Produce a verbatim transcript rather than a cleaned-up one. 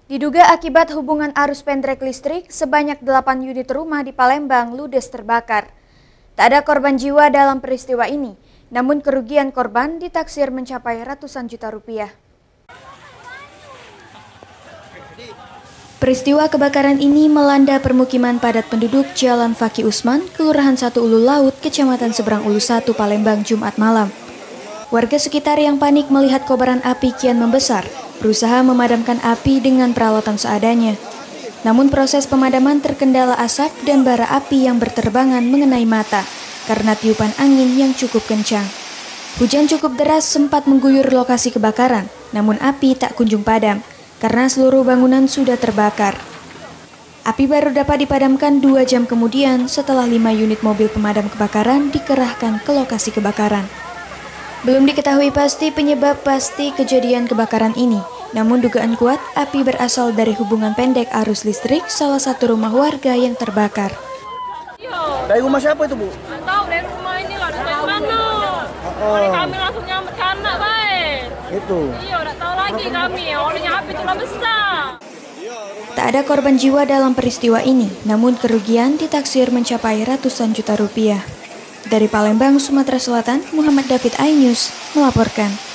Diduga akibat hubungan arus pendek listrik, sebanyak delapan unit rumah di Palembang ludes terbakar. Tak ada korban jiwa dalam peristiwa ini, namun kerugian korban ditaksir mencapai ratusan juta rupiah. Peristiwa kebakaran ini melanda permukiman padat penduduk Jalan Faki Usman, Kelurahan satu Ulu Laut, Kecamatan Seberang Ulu satu, Palembang, Jumat malam. Warga sekitar yang panik melihat kobaran api kian membesar, berusaha memadamkan api dengan peralatan seadanya. Namun proses pemadaman terkendala asap dan bara api yang berterbangan mengenai mata karena tiupan angin yang cukup kencang. Hujan cukup deras sempat mengguyur lokasi kebakaran, namun api tak kunjung padam karena seluruh bangunan sudah terbakar. Api baru dapat dipadamkan dua jam kemudian setelah lima unit mobil pemadam kebakaran dikerahkan ke lokasi kebakaran. Belum diketahui pasti penyebab pasti kejadian kebakaran ini, namun dugaan kuat api berasal dari hubungan pendek arus listrik salah satu rumah warga yang terbakar. Dari rumah siapa itu, Bu? Nggak tahu, dari rumah ini lah, dari mana. Oh. Oleh kami langsung nyamper ke anak, baik. Itu. Iya, nggak tahu lagi kami, olehnya api itu lah besar. Tak ada korban jiwa dalam peristiwa ini, namun kerugian ditaksir mencapai ratusan juta rupiah. Dari Palembang, Sumatera Selatan, Muhammad David iNews melaporkan.